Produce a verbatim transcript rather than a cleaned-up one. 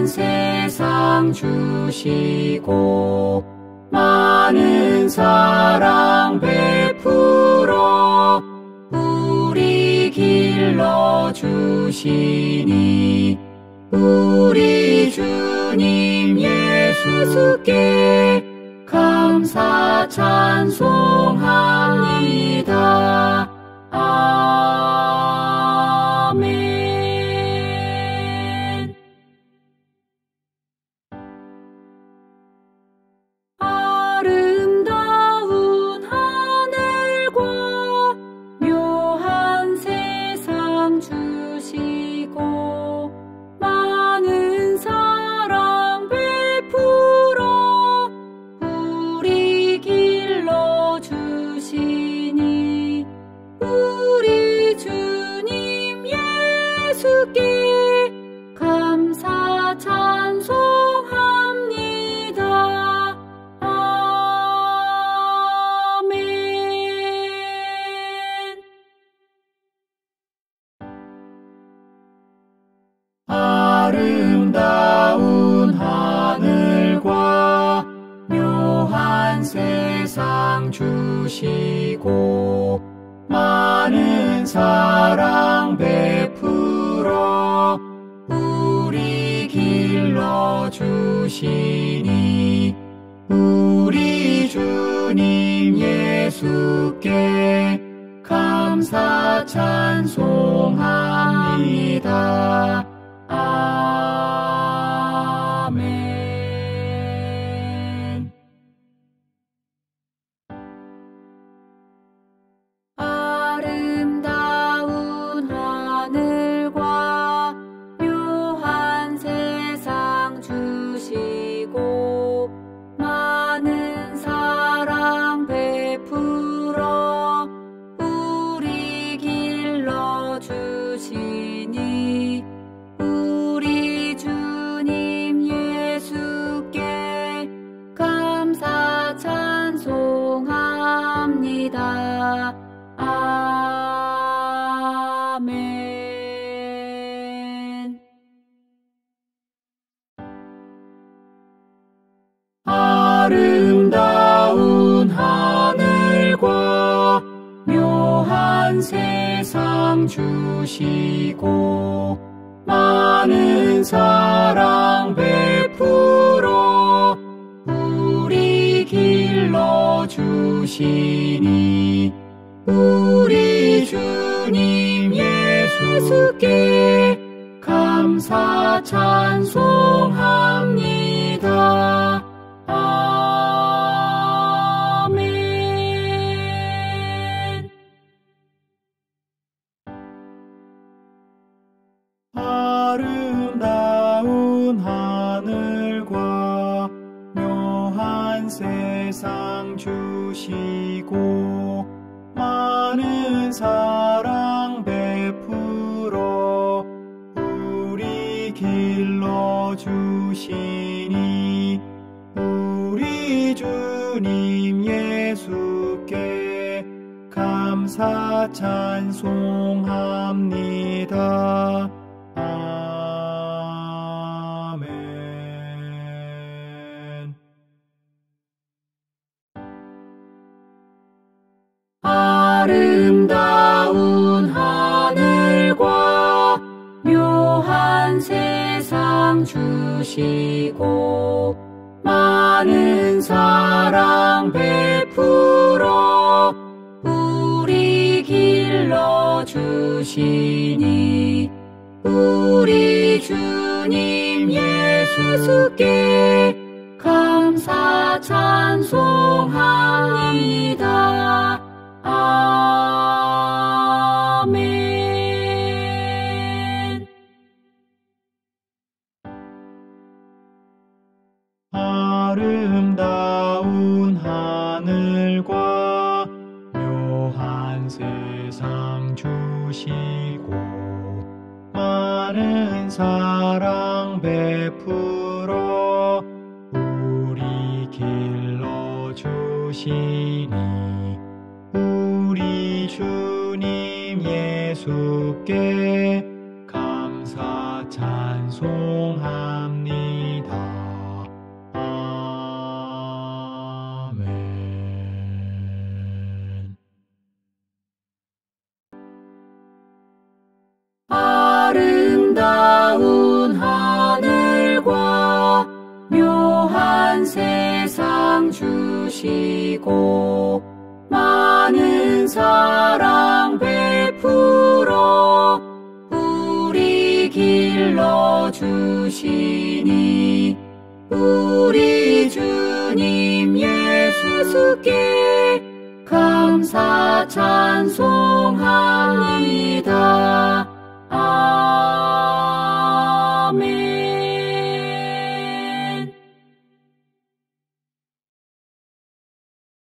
세상 주시고 많은 사랑 베풀어 우리 길러주시니 우리 주님 예수께 감사 찬송합니다. 아멘. 아름다운 하늘과 묘한 세상 주시고 많은 사랑 베풀어 우리 길러주시니 우리 주님 예수께 감사 찬송합니다. 아멘. 아름다운 하늘과 묘한 세상 주시고 많은 사랑 베풀어 우리 길러주시니 우리 주님 예수께 감사 찬송합니다. 아멘. 아름다운 하늘과 묘한 세상 주시고 많은 사랑 베풀어 우리 길러주시니 우리 주님 예수께 감사 찬송합니다. 아멘. 아름다운 하늘과 묘한 세상 주시고 많은 사랑 베풀어 우리 길러주시니 우리 주님 예수께 감사 찬송합니다. 아멘. 아름다운 하늘과 묘한 세상 주시고 많은 사랑 베풀어 우리 길러주시니 우리 주님 예수께 감사 찬송합니다. 아멘. 아름다운 하늘과 묘한 세상 주시고 많은 사랑 베풀어 우리 길러주시니 우리 주님 예수께 감사 찬송합니다. 아멘. 아름다운 하늘과 묘한 세상 주시고 많은 사랑 베풀어 우리 길러주시니 우리 주님 예수께 감사 찬송합니다. 주시고 많은 사랑 베풀어 우리 길러주시니 우리 주님 예수께 감사 찬송합니다. 아멘.